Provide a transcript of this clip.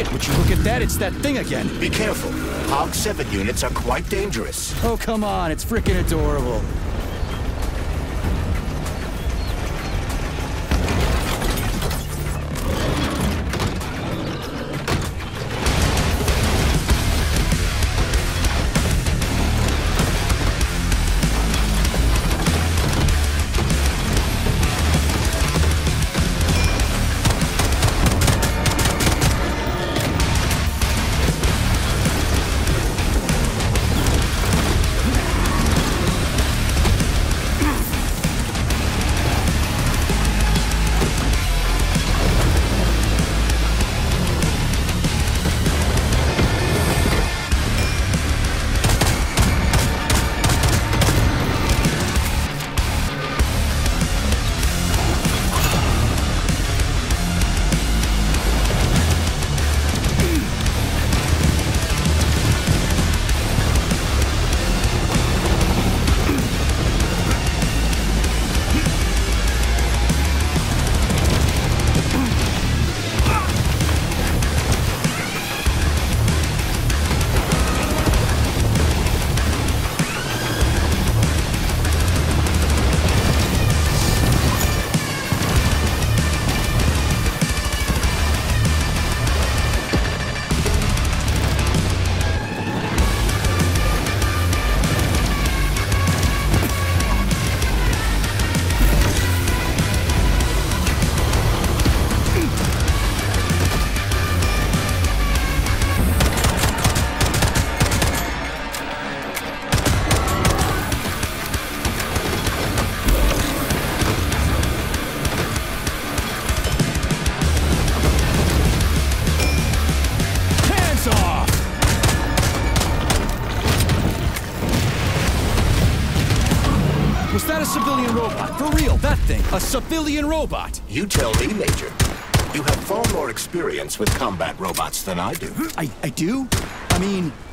Would you look at that? It's that thing again. Be careful. Hog-7 units are quite dangerous. Oh, come on. It's freaking adorable. Was that a civilian robot? For real, that thing. A civilian robot. You tell me, Major. You have far more experience with combat robots than I do. I do? I mean,